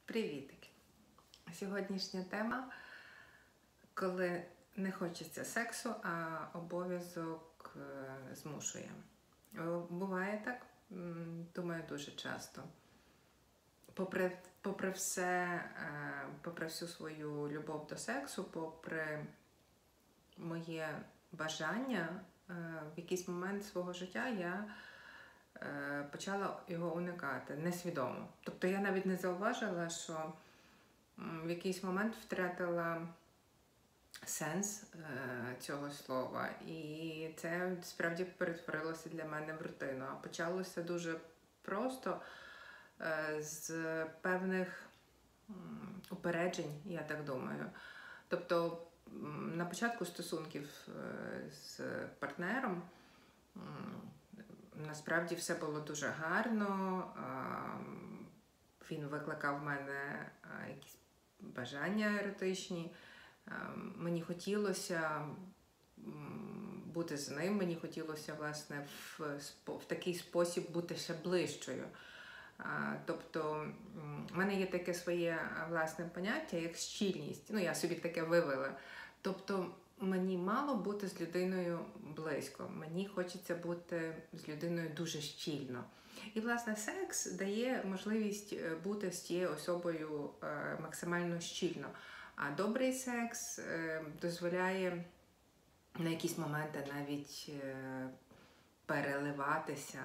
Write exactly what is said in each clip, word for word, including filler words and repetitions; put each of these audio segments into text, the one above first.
Привітики! Сьогоднішня тема, коли не хочеться сексу, а обов'язок змушує. Буває так? Думаю, дуже часто. Попри, попри все, попри всю свою любов до сексу, попри моє бажання, в якийсь момент свого життя я почала його уникати несвідомо. Тобто я навіть не зауважила, що в якийсь момент втратила сенс цього слова. І це справді перетворилося для мене в рутину. А почалося дуже просто з певних упереджень, я так думаю. Тобто на початку стосунків з партнером насправді все було дуже гарно, він викликав в мене якісь бажання еротичні, мені хотілося бути з ним, мені хотілося, власне, в, в такий спосіб бути ще ближчою. Тобто, в мене є таке своє власне поняття, як щільність, ну я собі таке вивела. Тобто, мені мало бути з людиною близько, мені хочеться бути з людиною дуже щільно. І, власне, секс дає можливість бути з тією особою максимально щільно. А добрий секс дозволяє на якісь моменти навіть переливатися,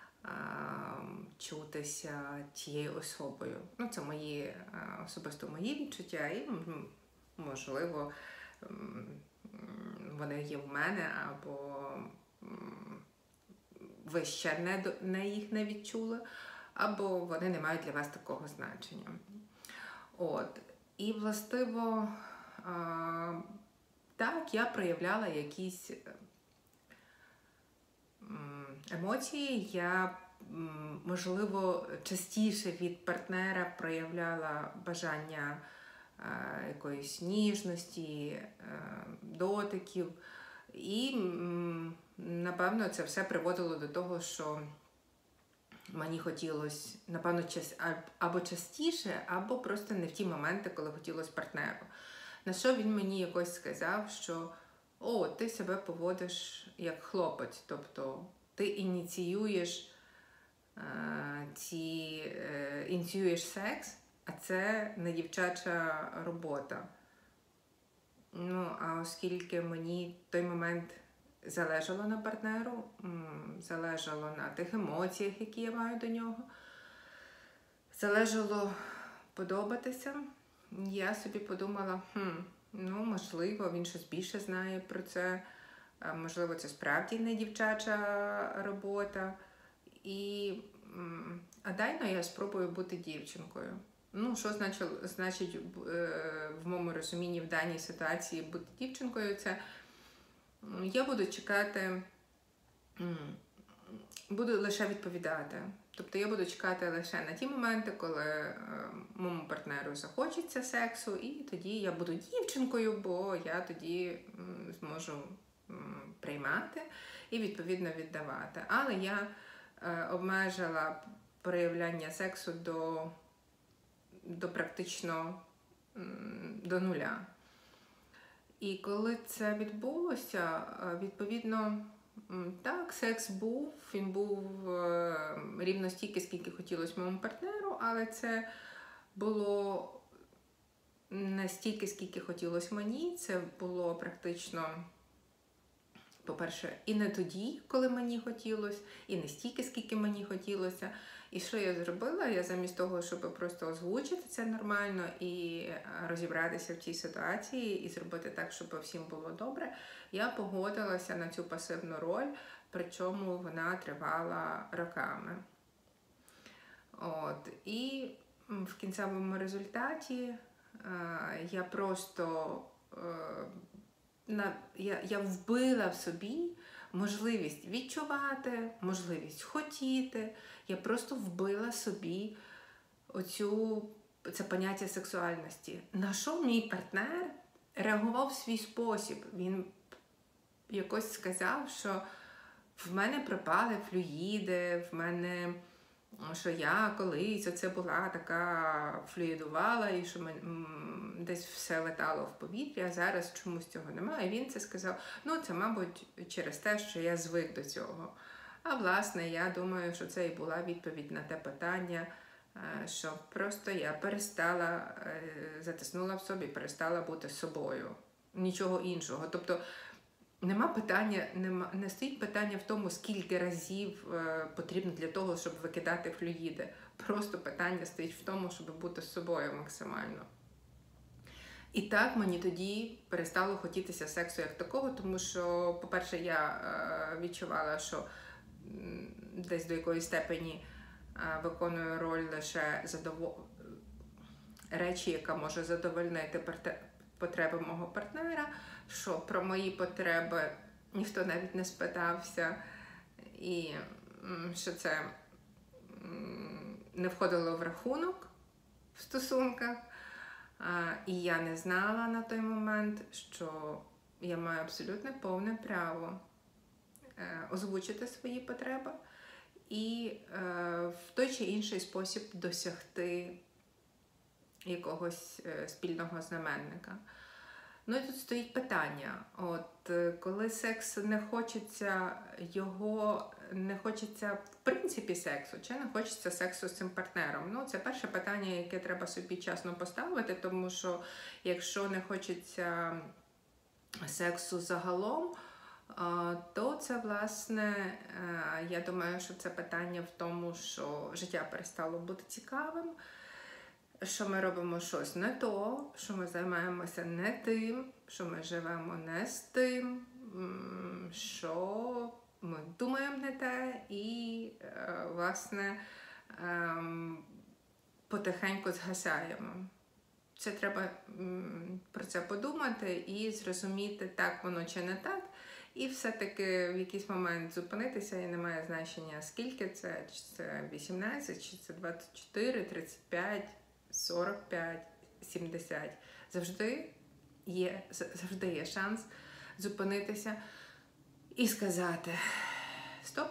чутися тією особою. Ну, це мої, особисто мої відчуття і, можливо, вони є в мене, або ви ще не, не їх не відчули, або вони не мають для вас такого значення. От. І, властиво, так, я проявляла якісь емоції, я, можливо, частіше від партнера проявляла бажання якоїсь ніжності, дотиків. І, напевно, це все приводило до того, що мені хотілося, напевно, або частіше, або просто не в ті моменти, коли хотілося партнеру. На що він мені якось сказав, що «О, ти себе поводиш як хлопець», тобто ти ініціюєш, ці, ініціюєш секс, а це не дівчача робота. Ну, а оскільки мені в той момент залежало на партнеру, залежало на тих емоціях, які я маю до нього, залежало подобатися, я собі подумала, хм, ну, можливо, він щось більше знає про це, можливо, це справді не дівчача робота, і, а дай-но я спробую бути дівчинкою. Ну, що значить, значить в моєму розумінні в даній ситуації бути дівчинкою, це я буду чекати, буду лише відповідати. Тобто я буду чекати лише на ті моменти, коли моєму партнеру захочеться сексу, і тоді я буду дівчинкою, бо я тоді зможу приймати і, відповідно, віддавати. Але я обмежила проявляння сексу до до практично до нуля. І коли це відбулося, відповідно, так, секс був, він був рівно стільки, скільки хотілося моєму партнеру, але це було не стільки, скільки хотілося мені, це було практично, по-перше, і не тоді, коли мені хотілося, і не стільки, скільки мені хотілося. І що я зробила? Я замість того, щоб просто озвучити це нормально і розібратися в цій ситуації, і зробити так, щоб всім було добре, я погодилася на цю пасивну роль, причому вона тривала роками. От. І в кінцевому результаті я просто на, я, я вбила в собі можливість відчувати, можливість хотіти. Я просто вбила собі оцю, це поняття сексуальності. На що мій партнер реагував в свій спосіб. Він якось сказав, що в мене пропали флюїди, в мене що я колись оце була така флюїдувала, і що мен, м, десь все летало в повітрі, а зараз чомусь цього немає. І він це сказав, ну це, мабуть, через те, що я звик до цього. А власне, я думаю, що це і була відповідь на те питання, що просто я перестала, затиснула в собі, перестала бути собою. Нічого іншого. Тобто нема питання, нема, не стоїть питання в тому, скільки разів е, потрібно для того, щоб викидати флюїди. Просто питання стоїть в тому, щоб бути з собою максимально. І так мені тоді перестало хотітися сексу як такого, тому що, по-перше, я е, відчувала, що м, десь до якоїсь степені е, виконую роль лише задово... речі, яка може задовольнити потреби мого партнера, що про мої потреби ніхто навіть не спитався, і що це не входило в рахунок в стосунках. І я не знала на той момент, що я маю абсолютно повне право озвучити свої потреби і в той чи інший спосіб досягти якогось спільного знаменника. Ну і тут стоїть питання, от коли секс не хочеться, його не хочеться в принципі сексу, чи не хочеться сексу з цим партнером? Ну це перше питання, яке треба собі чесно поставити, тому що якщо не хочеться сексу загалом, то це, власне, я думаю, що це питання в тому, що життя перестало бути цікавим, що ми робимо щось не то, що ми займаємося не тим, що ми живемо не з тим, що ми думаємо не те і, власне, потихеньку згасаємо. Це треба про це подумати і зрозуміти, так воно чи не так, і все-таки в якийсь момент зупинитися, і немає значення, скільки це, чи це вісімнадцять, чи це двадцять чотири, тридцять п'ять, сорок п'ять, сімдесят. Завжди є, завжди є шанс зупинитися і сказати: стоп,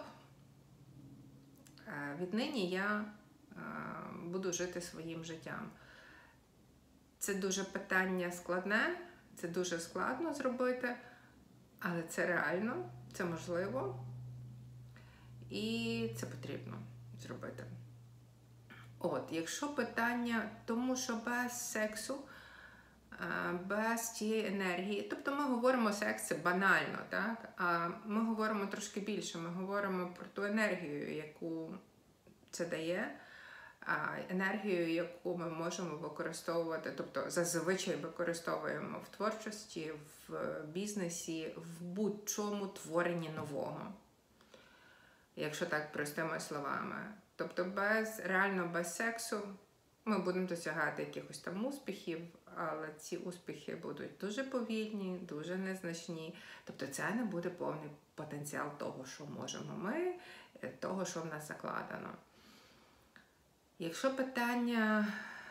віднині я буду жити своїм життям. Це дуже питання складне, це дуже складно зробити, але це реально, це можливо і це потрібно зробити. От, якщо питання, тому що без сексу, без тієї енергії, тобто ми говоримо секс, це банально, так? А ми говоримо трошки більше, ми говоримо про ту енергію, яку це дає, енергію, яку ми можемо використовувати, тобто зазвичай використовуємо в творчості, в бізнесі, в будь-чому творенні нового. Якщо так простими словами. Тобто без, реально без сексу ми будемо досягати якихось там успіхів, але ці успіхи будуть дуже повільні, дуже незначні. Тобто це не буде повний потенціал того, що можемо ми, того, що в нас закладено. Якщо питання,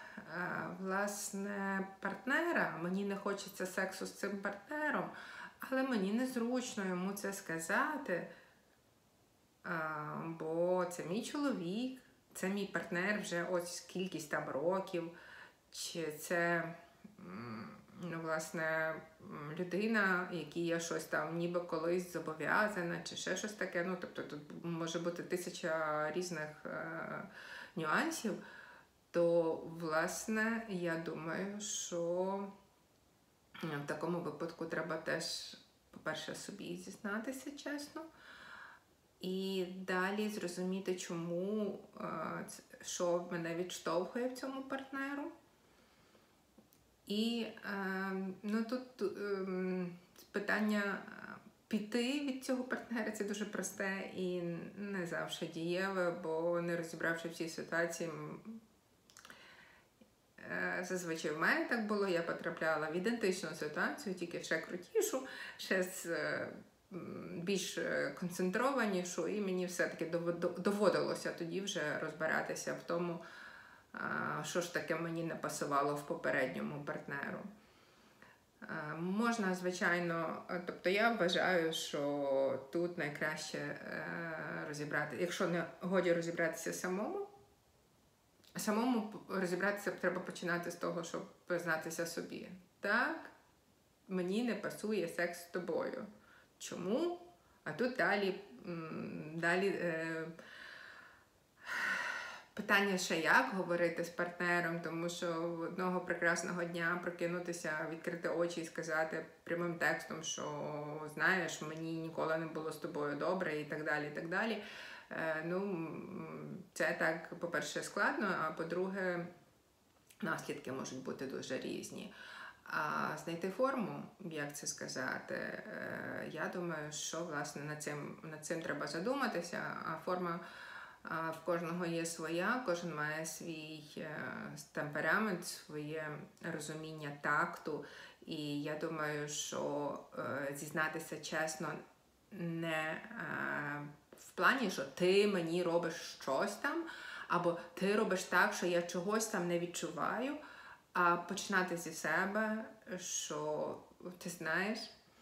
власне, партнера, мені не хочеться сексу з цим партнером, але мені незручно йому це сказати, бо це мій чоловік, це мій партнер вже ось кількість там років, чи це, ну, власне, людина, якій я щось там ніби колись зобов'язана, чи ще щось таке. Ну, тобто тут може бути тисяча різних е, нюансів, то, власне, я думаю, що в такому випадку треба теж, по-перше, собі зізнатися чесно, і далі зрозуміти, чому, що мене відштовхує в цьому партнеру. І ну, тут питання піти від цього партнера – це дуже просте і не завжди дієве, бо не розібравши в цій ситуації, зазвичай в мене так було, я потрапляла в ідентичну ситуацію, тільки ще крутішу, ще з більш концентрованішу, і мені все-таки доводилося тоді вже розбиратися в тому, що ж таке мені не пасувало в попередньому партнеру. Можна, звичайно, тобто я вважаю, що тут найкраще розібрати, якщо не годі розібратися самому, самому розібратися треба починати з того, щоб признатися собі. Так, мені не пасує секс з тобою. Чому? А тут далі, далі е, питання ще як говорити з партнером, тому що одного прекрасного дня прокинутися, відкрити очі і сказати прямим текстом, що знаєш, мені ніколи не було з тобою добре і так далі, і так далі. Е, ну, це так, по-перше, складно, а по-друге, наслідки можуть бути дуже різні. А знайти форму, як це сказати, я думаю, що, власне, над цим, над цим треба задуматися, а форма в кожного є своя, кожен має свій темперамент, своє розуміння такту, і я думаю, що зізнатися чесно не в плані, що ти мені робиш щось там, або ти робиш так, що я чогось там не відчуваю, а починати зі себе, що ти знаєш,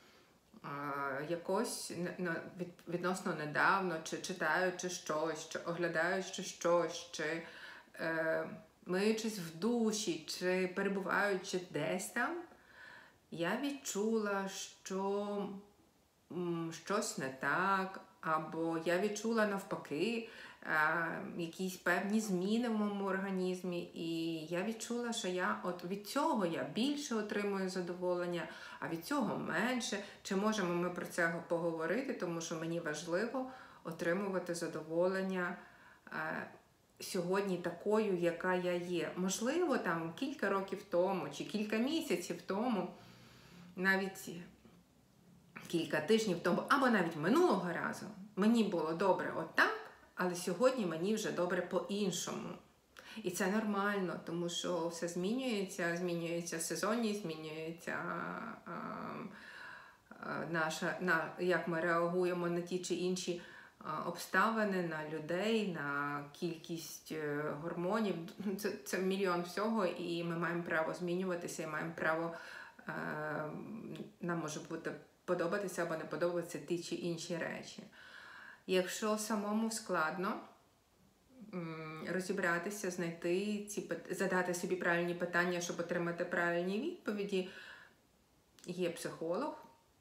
якось відносно недавно, чи читаючи щось, чи оглядаючи щось, чи е, миючись в душі, чи перебуваючи десь там, я відчула, що м, щось не так, або я відчула навпаки, якісь певні зміни в моєму організмі, і я відчула, що я от від цього я більше отримую задоволення, а від цього менше. Чи можемо ми про це поговорити, тому що мені важливо отримувати задоволення е, сьогодні такою, яка я є. Можливо, там кілька років тому, чи кілька місяців тому, навіть кілька тижнів тому, або навіть минулого разу, мені було добре отак, але сьогодні мені вже добре по-іншому. І це нормально, тому що все змінюється, змінюється сезонність, змінюється а, а, наша, на, як ми реагуємо на ті чи інші а, обставини, на людей, на кількість гормонів. Це, це мільйон всього, і ми маємо право змінюватися, і маємо право, а, нам може бути подобатися або не подобатися ті чи інші речі. Якщо самому складно розібратися, знайти ці, задати собі правильні питання, щоб отримати правильні відповіді, є психолог,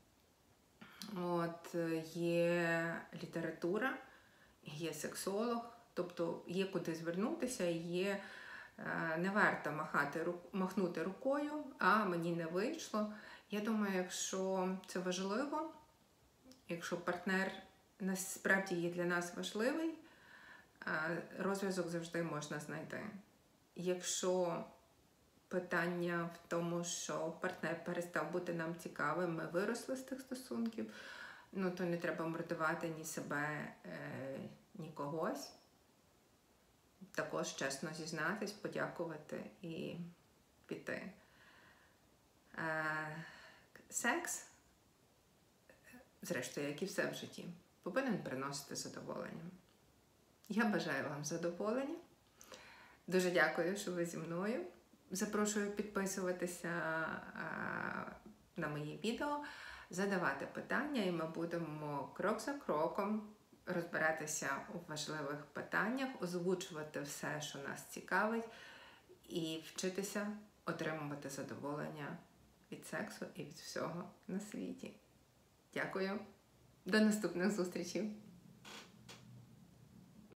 от, є література, є сексолог, тобто є куди звернутися, є, не варто махати, махнути рукою, а мені не вийшло. Я думаю, якщо це важливо, якщо партнер насправді є для нас важливий, розв'язок завжди можна знайти. Якщо питання в тому, що партнер перестав бути нам цікавим, ми виросли з тих стосунків, ну то не треба мордувати ні себе, ні когось. Також чесно зізнатись, подякувати і піти. Секс, зрештою, як і все в житті, повинен приносити задоволення. Я бажаю вам задоволення. Дуже дякую, що ви зі мною. Запрошую підписуватися на мої відео, задавати питання, і ми будемо крок за кроком розбиратися у важливих питаннях, озвучувати все, що нас цікавить, і вчитися отримувати задоволення від сексу і від всього на світі. Дякую. До наступних зустрічей.